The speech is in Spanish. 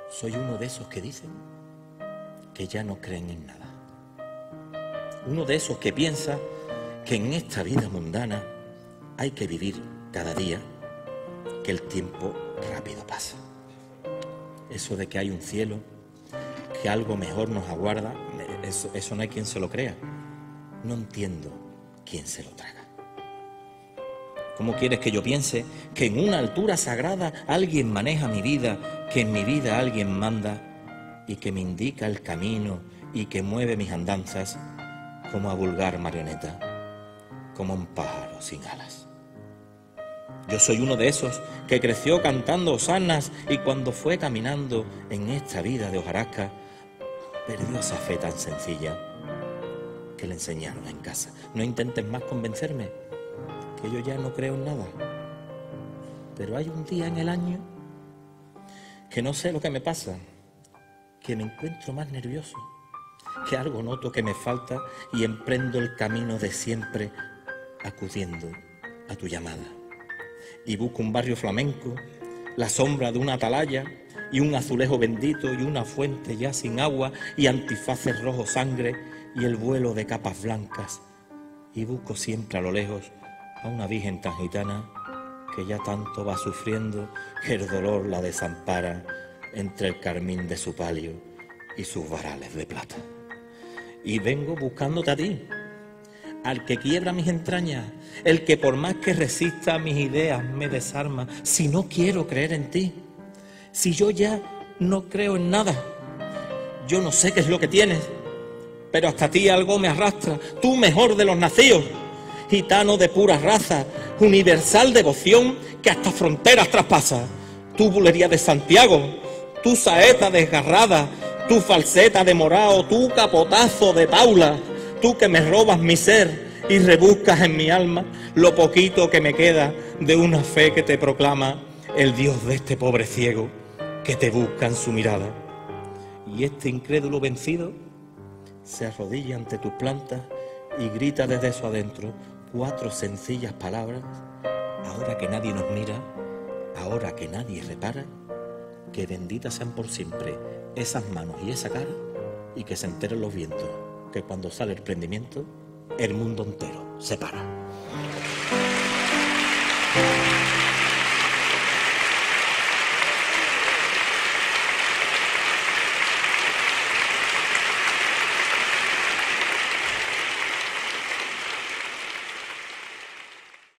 Soy uno de esos que dicen que ya no creen en nada. Uno de esos que piensa que en esta vida mundana hay que vivir cada día, que el tiempo rápido pasa. Eso de que hay un cielo, que algo mejor nos aguarda, eso no hay quien se lo crea. No entiendo quién se lo traga. ¿Cómo quieres que yo piense que en una altura sagrada alguien maneja mi vida, que en mi vida alguien manda y que me indica el camino y que mueve mis andanzas como a vulgar marioneta, como un pájaro sin alas? Yo soy uno de esos que creció cantando hosanas y cuando fue caminando en esta vida de hojarasca perdió esa fe tan sencilla que le enseñaron en casa. No intentes más convencerme, que yo ya no creo en nada. Pero hay un día en el año que no sé lo que me pasa, que me encuentro más nervioso, que algo noto que me falta y emprendo el camino de siempre acudiendo a tu llamada. Y busco un barrio flamenco, la sombra de una atalaya y un azulejo bendito y una fuente ya sin agua y antifaces rojo sangre y el vuelo de capas blancas. Y busco siempre a lo lejos a una virgen tan gitana que ya tanto va sufriendo que el dolor la desampara entre el carmín de su palio y sus varales de plata. Y vengo buscándote a ti, al que quiebra mis entrañas, el que por más que resista a mis ideas me desarma. Si no quiero creer en ti, si yo ya no creo en nada, yo no sé qué es lo que tienes, pero hasta ti algo me arrastra, tú mejor de los nacidos, gitano de pura raza, universal devoción que hasta fronteras traspasa. Tu bulería de Santiago, tu saeta desgarrada, tu falseta de morao, tu capotazo de Paula, tú que me robas mi ser y rebuscas en mi alma lo poquito que me queda de una fe que te proclama el Dios de este pobre ciego que te busca en su mirada. Y este incrédulo vencido se arrodilla ante tus plantas y grita desde su adentro 4 sencillas palabras: ahora que nadie nos mira, ahora que nadie repara, que benditas sean por siempre esas manos y esa cara, y que se enteren los vientos que cuando sale el prendimiento el mundo entero se para.